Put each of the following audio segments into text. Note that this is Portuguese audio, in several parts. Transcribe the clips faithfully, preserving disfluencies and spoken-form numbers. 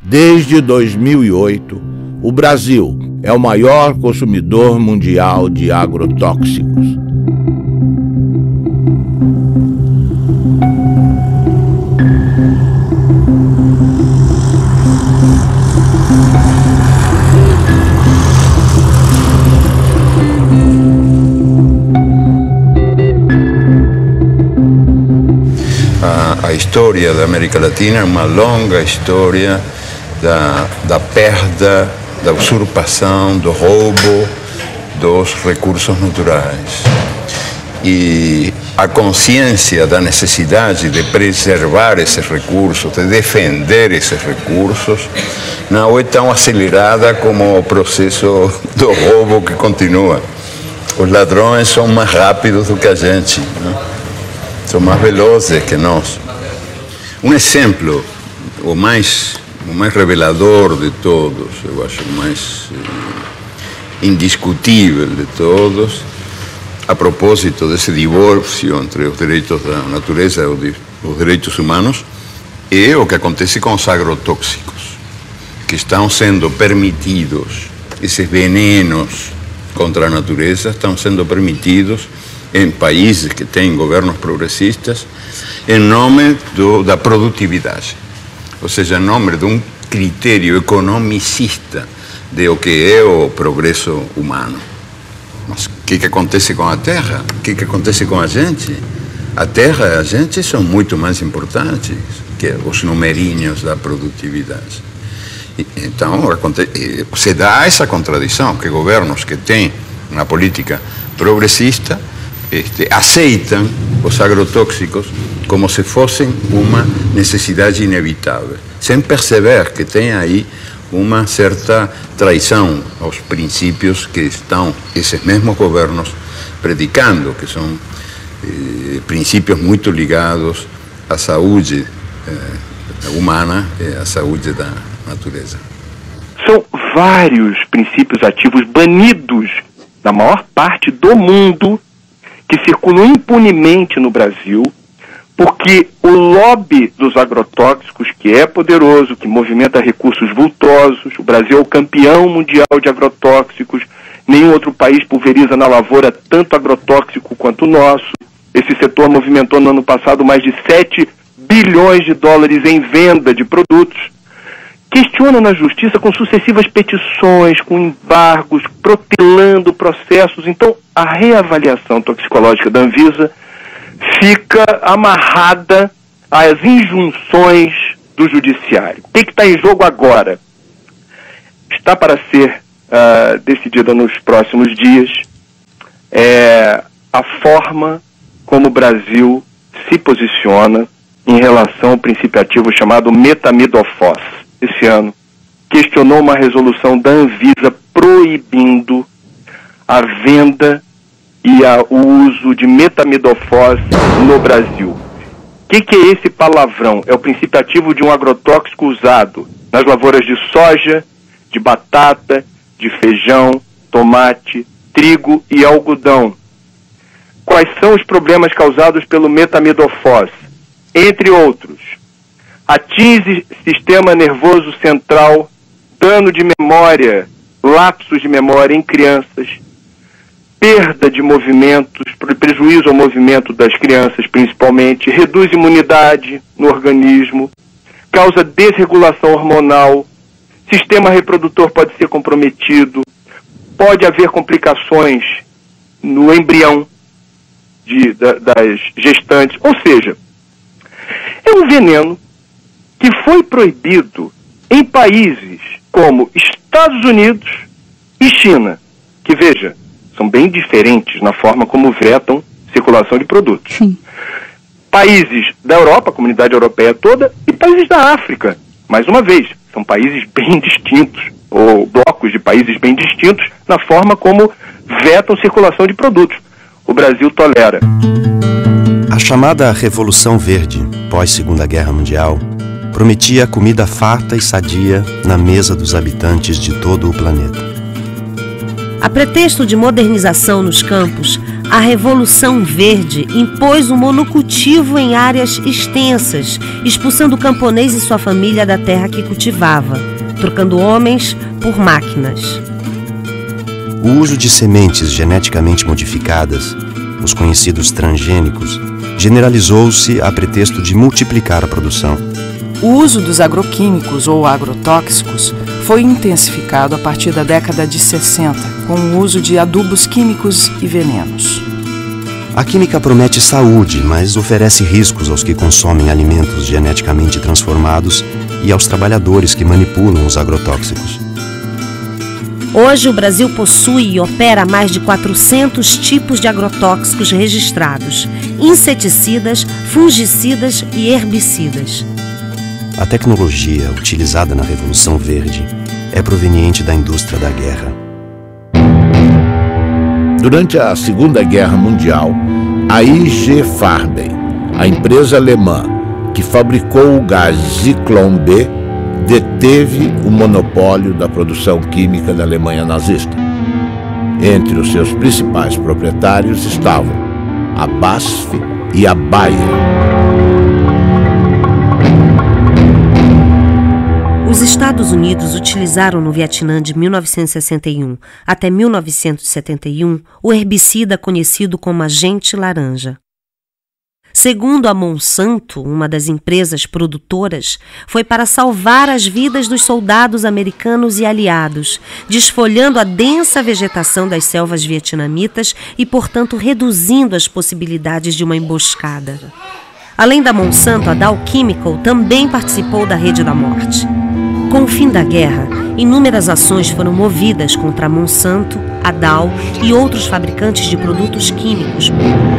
Desde dois mil e oito, o Brasil é o maior consumidor mundial de agrotóxicos. A história da América Latina é uma longa história da, da perda, da usurpação, do roubo dos recursos naturais. E a consciência da necessidade de preservar esses recursos, de defender esses recursos, não é tão acelerada como o processo do roubo que continua. Os ladrões são mais rápidos do que a gente, né? São mais velozes que nós. Um exemplo, o mais, o mais revelador de todos, eu acho o mais eh, indiscutível de todos, a propósito desse divórcio entre os direitos da natureza e os direitos humanos, é o que acontece com os agrotóxicos, que estão sendo permitidos, esses venenos contra a natureza estão sendo permitidos em países que têm governos progressistas, em nome do, da produtividade, ou seja, em nome de um critério economicista de o que é o progresso humano. Mas o que, que acontece com a terra? O que, que acontece com a gente? A terra e a gente são muito mais importantes que os numerinhos da produtividade. E, então, acontece, se dá essa contradição, que governos que têm uma política progressista Este, aceitam os agrotóxicos como se fossem uma necessidade inevitável, sem perceber que tem aí uma certa traição aos princípios que estão esses mesmos governos predicando, que são eh, princípios muito ligados à saúde eh, humana e à saúde da natureza. São vários princípios ativos banidos na maior parte do mundo que circulam impunemente no Brasil, porque o lobby dos agrotóxicos, que é poderoso, que movimenta recursos vultosos, o Brasil é o campeão mundial de agrotóxicos, nenhum outro país pulveriza na lavoura tanto agrotóxico quanto o nosso. Esse setor movimentou no ano passado mais de sete bilhões de dólares em venda de produtos. Questiona na justiça com sucessivas petições, com embargos, protelando processos. Então, a reavaliação toxicológica da Anvisa fica amarrada às injunções do judiciário. O que está em jogo agora? Está para ser uh, decidida nos próximos dias é, a forma como o Brasil se posiciona em relação ao princípio ativo chamado metamidofos. Esse ano, questionou uma resolução da Anvisa proibindo a venda e a, o uso de metamidofos no Brasil. O que, que é esse palavrão? É o princípio ativo de um agrotóxico usado nas lavouras de soja, de batata, de feijão, tomate, trigo e algodão. Quais são os problemas causados pelo metamidofos? Entre outros, atinge sistema nervoso central, dano de memória, lapsos de memória em crianças, perda de movimentos, prejuízo ao movimento das crianças principalmente, reduz imunidade no organismo, causa desregulação hormonal, sistema reprodutor pode ser comprometido, pode haver complicações no embrião de, da, das gestantes, ou seja, é um veneno que foi proibido em países como Estados Unidos e China, que, veja, são bem diferentes na forma como vetam circulação de produtos. Sim. Países da Europa, a comunidade europeia toda, e países da África. Mais uma vez, são países bem distintos, ou blocos de países bem distintos, na forma como vetam circulação de produtos. O Brasil tolera. A chamada Revolução Verde, pós-Segunda Guerra Mundial, prometia comida farta e sadia na mesa dos habitantes de todo o planeta. A pretexto de modernização nos campos, A Revolução Verde impôs o monocultivo em áreas extensas, expulsando o camponês e sua família da terra que cultivava, trocando homens por máquinas. O uso de sementes geneticamente modificadas, os conhecidos transgênicos, generalizou-se a pretexto de multiplicar a produção. O uso dos agroquímicos ou agrotóxicos foi intensificado a partir da década de sessenta, com o uso de adubos químicos e venenos. A química promete saúde, mas oferece riscos aos que consomem alimentos geneticamente transformados e aos trabalhadores que manipulam os agrotóxicos. Hoje, o Brasil possui e opera mais de quatrocentos tipos de agrotóxicos registrados, inseticidas, fungicidas e herbicidas. A tecnologia utilizada na Revolução Verde é proveniente da indústria da guerra. Durante a Segunda Guerra Mundial, a I G Farben, a empresa alemã que fabricou o gás Zyklon B, deteve o monopólio da produção química da Alemanha nazista. Entre os seus principais proprietários estavam a B A S F e a Bayer. Os Estados Unidos utilizaram no Vietnã de mil novecentos e sessenta e um até mil novecentos e setenta e um o herbicida conhecido como agente laranja. Segundo a Monsanto, uma das empresas produtoras, foi para salvar as vidas dos soldados americanos e aliados, desfolhando a densa vegetação das selvas vietnamitas e, portanto, reduzindo as possibilidades de uma emboscada. Além da Monsanto, a Dow Chemical também participou da Rede da Morte. Com o fim da guerra, inúmeras ações foram movidas contra a Monsanto, a Dow e outros fabricantes de produtos químicos.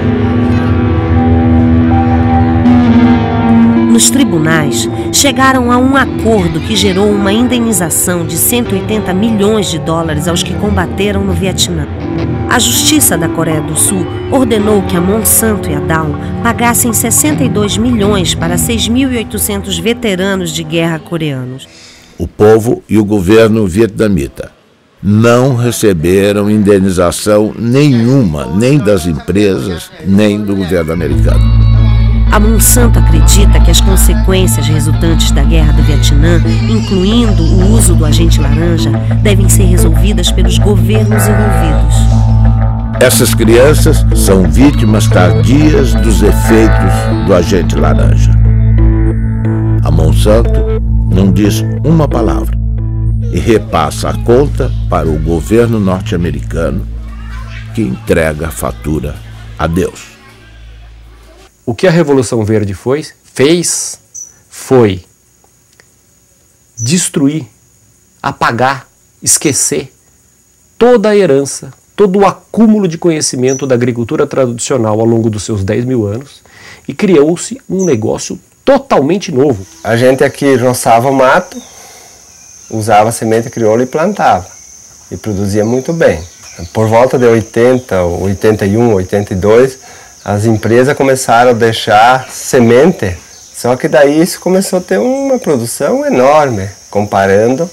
Nos tribunais, chegaram a um acordo que gerou uma indenização de cento e oitenta milhões de dólares aos que combateram no Vietnã. A Justiça da Coreia do Sul ordenou que a Monsanto e a Dow pagassem sessenta e dois milhões para seis mil e oitocentos veteranos de guerra coreanos. O povo e o governo vietnamita não receberam indenização nenhuma, nem das empresas, nem do governo americano. A Monsanto acredita que as consequências resultantes da guerra do Vietnã, incluindo o uso do agente laranja, devem ser resolvidas pelos governos envolvidos. Essas crianças são vítimas tardias dos efeitos do agente laranja. A Monsanto não diz uma palavra e repassa a conta para o governo norte-americano, que entrega a fatura a Deus. O que a Revolução Verde foi, fez foi destruir, apagar, esquecer toda a herança, todo o acúmulo de conhecimento da agricultura tradicional ao longo dos seus dez mil anos e criou-se um negócio totalmente novo. A gente aqui roçava o mato, usava semente crioula e plantava e produzia muito bem. Por volta de oitenta, oitenta e um, oitenta e dois, as empresas começaram a deixar semente, só que daí isso começou a ter uma produção enorme, comparando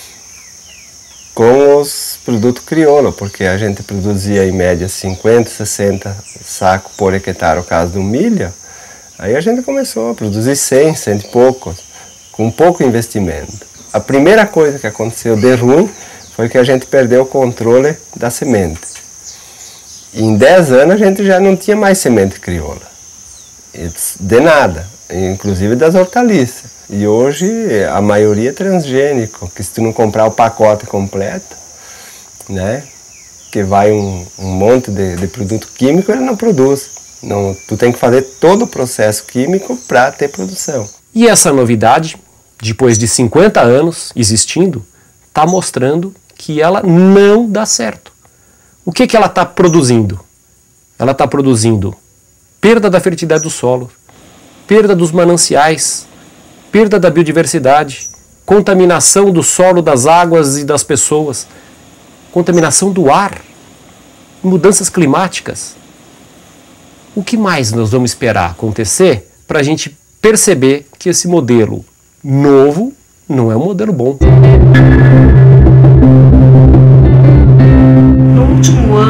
com os produtos crioulo, porque a gente produzia em média cinquenta, sessenta sacos por hectare, no caso do milho, aí a gente começou a produzir cem, cento e poucos, com pouco investimento. A primeira coisa que aconteceu de ruim foi que a gente perdeu o controle da semente. Em dez anos a gente já não tinha mais semente crioula, de nada, inclusive das hortaliças. E hoje a maioria é transgênico, que se tu não comprar o pacote completo, né, que vai um, um monte de, de produto químico, ele não produz. Não, tu tem que fazer todo o processo químico para ter produção. E essa novidade, depois de cinquenta anos existindo, está mostrando que ela não dá certo. O que, que ela está produzindo? Ela está produzindo perda da fertilidade do solo, perda dos mananciais, perda da biodiversidade, contaminação do solo, das águas e das pessoas, contaminação do ar, mudanças climáticas. O que mais nós vamos esperar acontecer para a gente perceber que esse modelo novo não é um modelo bom? No último ano,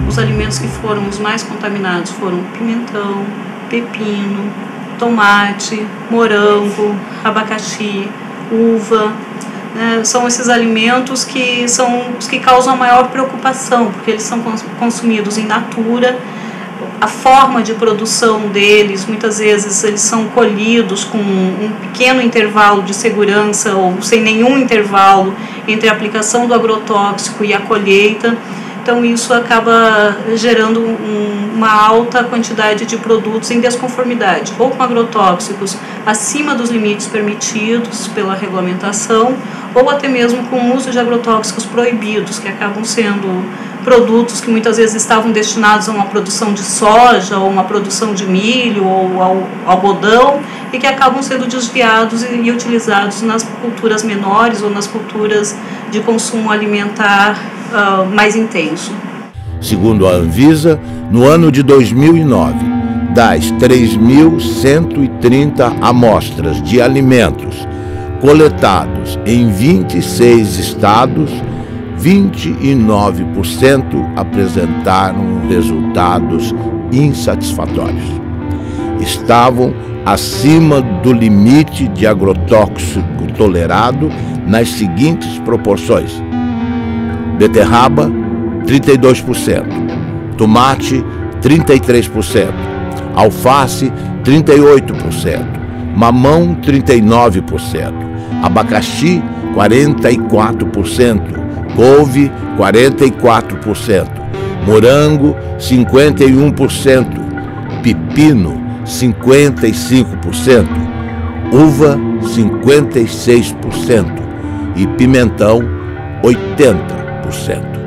os alimentos que foram os mais contaminados foram pimentão, pepino, tomate, morango, abacaxi, uva. Né? São esses alimentos que são os que causam a maior preocupação, porque eles são consumidos in natura. A forma de produção deles, muitas vezes eles são colhidos com um pequeno intervalo de segurança ou sem nenhum intervalo entre a aplicação do agrotóxico e a colheita. Então isso acaba gerando um, uma alta quantidade de produtos em desconformidade, ou com agrotóxicos acima dos limites permitidos pela regulamentação, ou até mesmo com o uso de agrotóxicos proibidos, que acabam sendo produtos que muitas vezes estavam destinados a uma produção de soja, ou uma produção de milho, ou ao algodão, e que acabam sendo desviados e, e utilizados nas culturas menores ou nas culturas de consumo alimentar uh, mais intenso. Segundo a Anvisa, no ano de dois mil e nove, das três mil cento e trinta amostras de alimentos coletados em vinte e seis estados, vinte e nove por cento apresentaram resultados insatisfatórios. Estavam acima do limite de agrotóxico tolerado nas seguintes proporções: beterraba, trinta e dois por cento, tomate, trinta e três por cento, alface, trinta e oito por cento, mamão, trinta e nove por cento, abacaxi, quarenta e quatro por cento, couve, quarenta e quatro por cento, morango, cinquenta e um por cento, pepino, cinquenta e cinco por cento, uva, cinquenta e seis por cento e pimentão, oitenta por cento.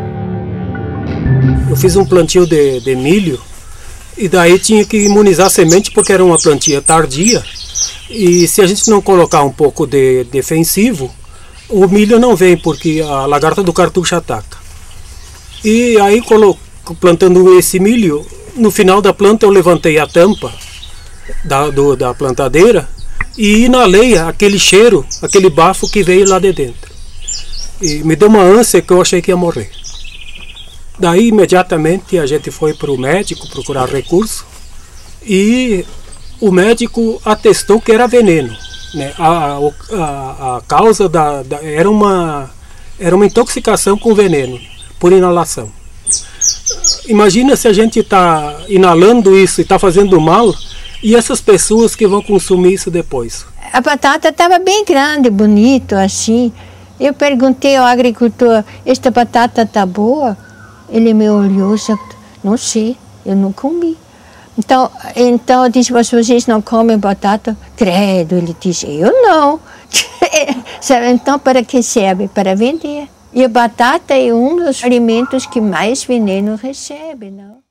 Eu fiz um plantio de, de milho e daí tinha que imunizar a semente porque era uma plantia tardia, e se a gente não colocar um pouco de defensivo, o milho não vem porque a lagarta do cartucho ataca. E aí, plantando esse milho, no final da planta eu levantei a tampa da, do, da plantadeira e inalei aquele cheiro, aquele bafo que veio lá de dentro. E me deu uma ânsia que eu achei que ia morrer. Daí, imediatamente, a gente foi para o médico procurar recurso e o médico atestou que era veneno. Né? A, a, a causa da, da, era, uma, era uma intoxicação com veneno, por inalação. Imagina se a gente está inalando isso e está fazendo mal, e essas pessoas que vão consumir isso depois. A batata estava bem grande, bonito, assim. Eu perguntei ao agricultor, esta batata está boa? Ele me olhou e disse, não sei, eu não comi. Então, então eu disse, mas vocês não comem batata? Credo, ele disse, eu não. Então, para que serve? Para vender. E a batata é um dos alimentos que mais veneno recebe, não?